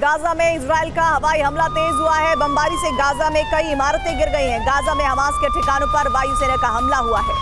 Gaza में Israel का हवाई हमला तेज हुआ है। बमबारी से गाजा में कई इमारतें गिर गई हैं। गाजा में हमास के ठिकानों पर वायुसेना का हमला हुआ है।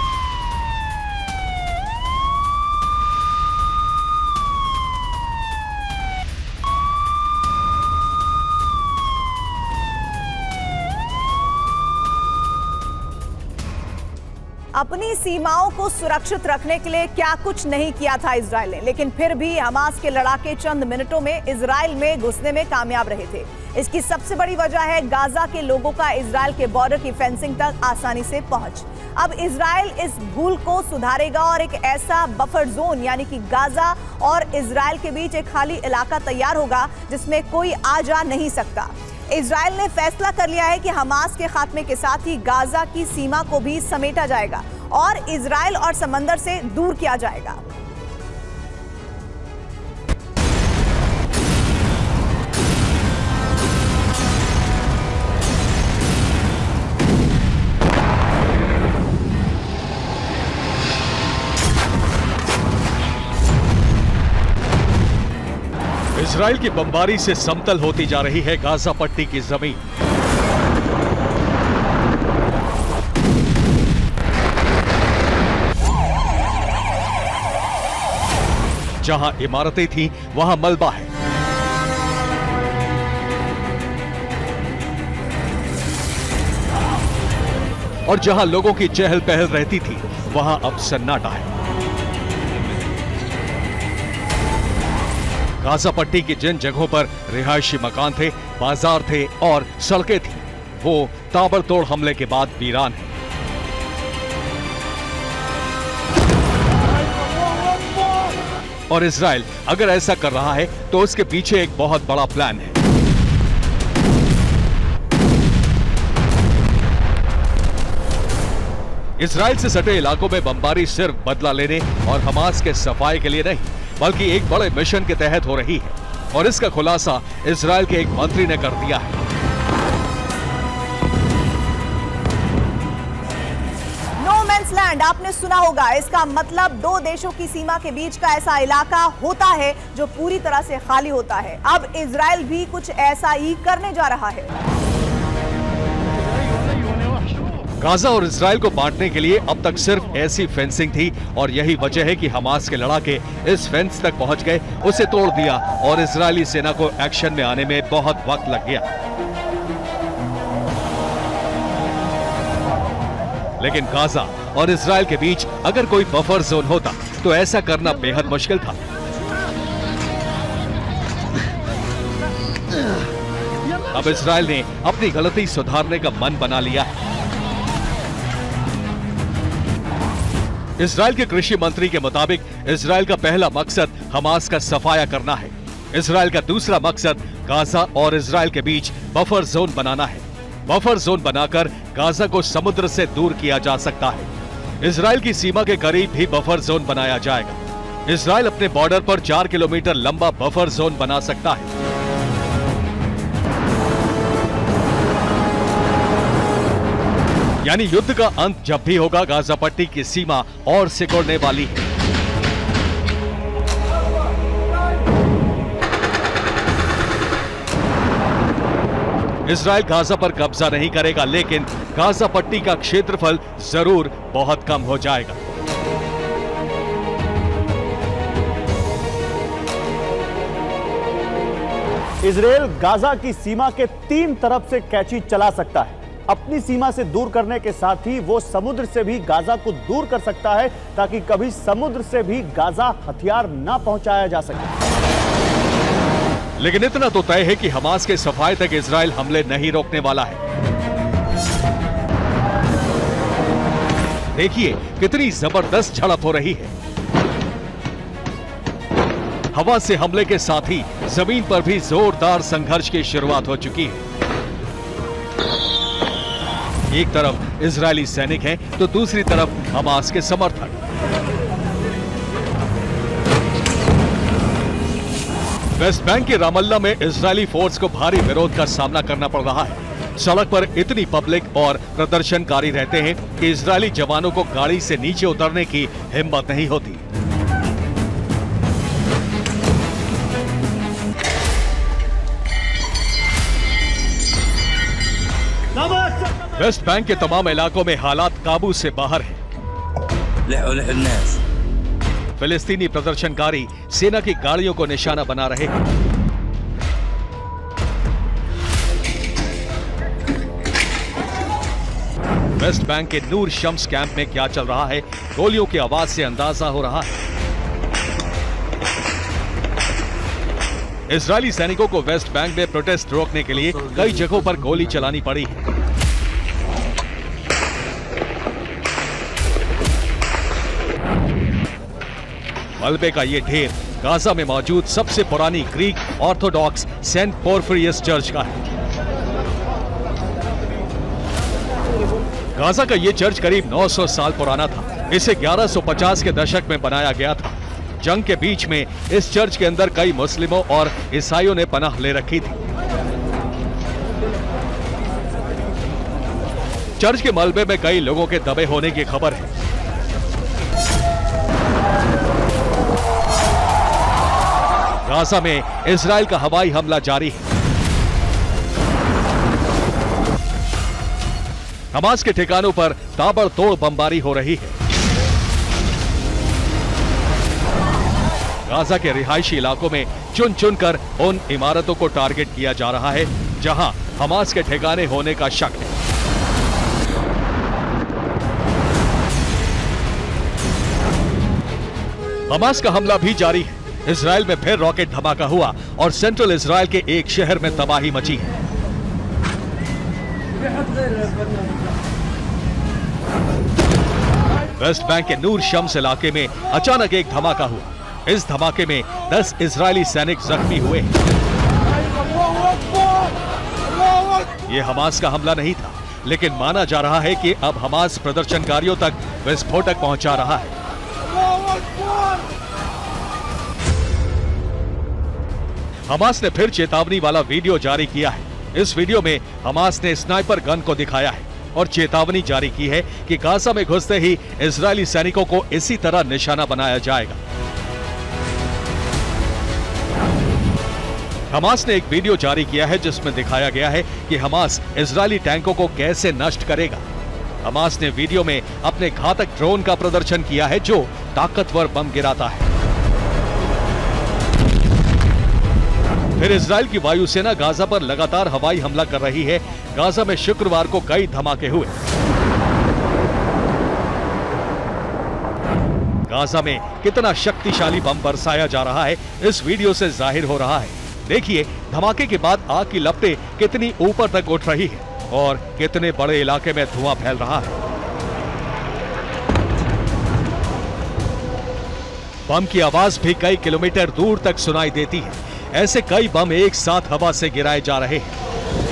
अपनी सीमाओं को सुरक्षित रखने के लिए क्या कुछ नहीं किया था इजराइल ने, लेकिन फिर भी हमास के लड़ाके चंद मिनटों में इजराइल में घुसने में कामयाब रहे थे। इसकी सबसे बड़ी वजह है गाजा के लोगों का इजराइल के बॉर्डर की फेंसिंग तक आसानी से पहुंच। अब इजराइल इस भूल को सुधारेगा और एक ऐसा बफर जोन यानी कि गाजा और इजराइल के बीच एक खाली इलाका तैयार होगा जिसमें कोई आ जा नहीं सकता। इजराइल ने फैसला कर लिया है कि हमास के खात्मे के साथ ही गाजा की सीमा को भी समेटा जाएगा और इजराइल और समंदर से दूर किया जाएगा। इजराइल की बमबारी से समतल होती जा रही है गाजा पट्टी की जमीन। जहां इमारतें थीं, वहां मलबा है। और जहां लोगों की चहल पहल रहती थी, वहां अब सन्नाटा है। गाजा पट्टी की जिन जगहों पर रिहायशी मकान थे, बाजार थे और सड़कें थी, वो ताबड़तोड़ हमले के बाद वीरान है। और इजराइल अगर ऐसा कर रहा है तो उसके पीछे एक बहुत बड़ा प्लान है। इजराइल से सटे इलाकों में बमबारी सिर्फ बदला लेने और हमास के सफाई के लिए नहीं, बल्कि एक बड़े मिशन के तहत हो रही है। और इसका खुलासा इजराइल के एक मंत्री ने कर दिया है। नो मैंस लैंड आपने सुना होगा। इसका मतलब दो देशों की सीमा के बीच का ऐसा इलाका होता है जो पूरी तरह से खाली होता है। अब इजराइल भी कुछ ऐसा ही करने जा रहा है। गाजा और इजराइल को बांटने के लिए अब तक सिर्फ ऐसी फेंसिंग थी और यही वजह है कि हमास के लड़ाके इस फेंस तक पहुंच गए, उसे तोड़ दिया और इजरायली सेना को एक्शन में आने में बहुत वक्त लग गया। लेकिन गाजा और इजराइल के बीच अगर कोई बफर जोन होता तो ऐसा करना बेहद मुश्किल था। अब इजराइल ने अपनी गलती सुधारने का मन बना लिया है। इजराइल के कृषि मंत्री के मुताबिक इजराइल का पहला मकसद हमास का सफाया करना है। इजराइल का दूसरा मकसद गाजा और इजराइल के बीच बफर जोन बनाना है। बफर जोन बनाकर गाजा को समुद्र से दूर किया जा सकता है। इजराइल की सीमा के करीब भी बफर जोन बनाया जाएगा। इजराइल अपने बॉर्डर पर 4 किलोमीटर लंबा बफर जोन बना सकता है। यानी युद्ध का अंत जब भी होगा, गाजा पट्टी की सीमा और सिकुड़ने वाली है। इजराइल गाजा पर कब्जा नहीं करेगा, लेकिन गाजा पट्टी का क्षेत्रफल जरूर बहुत कम हो जाएगा। इजराइल गाजा की सीमा के 3 तरफ से कैची चला सकता है। अपनी सीमा से दूर करने के साथ ही वो समुद्र से भी गाजा को दूर कर सकता है, ताकि कभी समुद्र से भी गाजा हथियार ना पहुंचाया जा सके। लेकिन इतना तो तय है कि हमास के सफाई तक इजराइल हमले नहीं रोकने वाला है। देखिए कितनी जबरदस्त झड़प हो रही है। हवा से हमले के साथ ही जमीन पर भी जोरदार संघर्ष की शुरुआत हो चुकी है। एक तरफ इजरायली सैनिक हैं तो दूसरी तरफ हमास के समर्थक। वेस्ट बैंक के रामल्ला में इजरायली फोर्स को भारी विरोध का सामना करना पड़ रहा है। सड़क पर इतनी पब्लिक और प्रदर्शनकारी रहते हैं कि इजरायली जवानों को गाड़ी से नीचे उतरने की हिम्मत नहीं होती। वेस्ट बैंक के तमाम इलाकों में हालात काबू से बाहर हैं। फिलिस्तीनी प्रदर्शनकारी सेना की गाड़ियों को निशाना बना रहे हैं। वेस्ट बैंक के नूर शम्स कैंप में क्या चल रहा है, गोलियों की आवाज से अंदाजा हो रहा है। इजरायली सैनिकों को वेस्ट बैंक में प्रोटेस्ट रोकने के लिए कई जगहों पर गोली चलानी पड़ी है। मलबे का ये ढेर गाजा में मौजूद सबसे पुरानी Greek Orthodox Saint Porphyrius church का है। गाजा का ये चर्च करीब 900 साल पुराना था। इसे 1150 के दशक में बनाया गया था। जंग के बीच में इस चर्च के अंदर कई मुस्लिमों और ईसाइयों ने पनाह ले रखी थी। चर्च के मलबे में कई लोगों के दबे होने की खबर है। गाजा में इजराइल का हवाई हमला जारी है। हमास के ठिकानों पर ताबड़तोड़ बमबारी हो रही है। गाजा के रिहायशी इलाकों में चुन चुनकर उन इमारतों को टारगेट किया जा रहा है जहां हमास के ठिकाने होने का शक है। हमास का हमला भी जारी है। इजराइल में फिर रॉकेट धमाका हुआ और सेंट्रल इजराइल के एक शहर में तबाही मची है। वेस्ट बैंक के नूर शम्स इलाके में अचानक एक धमाका हुआ। इस धमाके में 10 इजरायली सैनिक जख्मी हुए। यह हमास का हमला नहीं था, लेकिन माना जा रहा है कि अब हमास प्रदर्शनकारियों तक विस्फोटक पहुंचा रहा है। हमास ने फिर चेतावनी वाला वीडियो जारी किया है। इस वीडियो में हमास ने स्नाइपर गन को दिखाया है और चेतावनी जारी की है कि गाजा में घुसते ही इजरायली सैनिकों को इसी तरह निशाना बनाया जाएगा। हमास ने एक वीडियो जारी किया है जिसमें दिखाया गया है कि हमास इजरायली टैंकों को कैसे नष्ट करेगा। हमास ने वीडियो में अपने घातक ड्रोन का प्रदर्शन किया है जो ताकतवर बम गिराता है। फिर इजराइल की वायुसेना गाजा पर लगातार हवाई हमला कर रही है। गाजा में शुक्रवार को कई धमाके हुए। गाजा में कितना शक्तिशाली बम बरसाया जा रहा है इस वीडियो से जाहिर हो रहा है। देखिए धमाके के बाद आग की लपटें कितनी ऊपर तक उठ रही है और कितने बड़े इलाके में धुआं फैल रहा है। बम की आवाज भी कई किलोमीटर दूर तक सुनाई देती है। ऐसे कई बम एक साथ हवा से गिराए जा रहे हैं।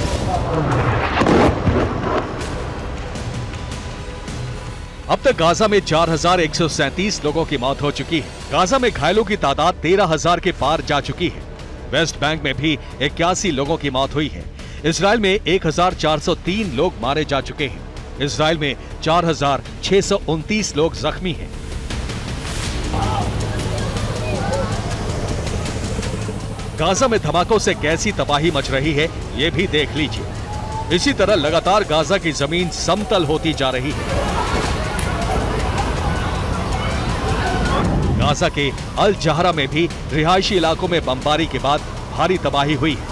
अब तक गाजा में 4137 लोगों की मौत हो चुकी है। गाजा में घायलों की तादाद 13,000 के पार जा चुकी है। वेस्ट बैंक में भी 81 लोगों की मौत हुई है। इजराइल में 1403 लोग मारे जा चुके हैं। इजराइल में 4629 लोग जख्मी हैं। गाजा में धमाकों से कैसी तबाही मच रही है ये भी देख लीजिए। इसी तरह लगातार गाजा की जमीन समतल होती जा रही है। गाजा के अल जहरा में भी रिहायशी इलाकों में बमबारी के बाद भारी तबाही हुई है।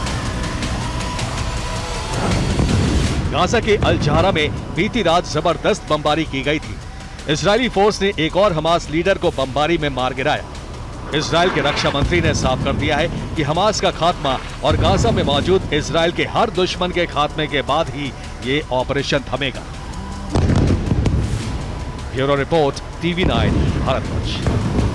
गाजा के अल जहरा में बीती रात जबरदस्त बमबारी की गई थी। इजरायली फोर्स ने एक और हमास लीडर को बमबारी में मार गिराया। इजराइल के रक्षा मंत्री ने साफ कर दिया है कि हमास का खात्मा और गाजा में मौजूद इजराइल के हर दुश्मन के खात्मे के बाद ही ये ऑपरेशन थमेगा। Bureau report, TV9 Bharatvarsh.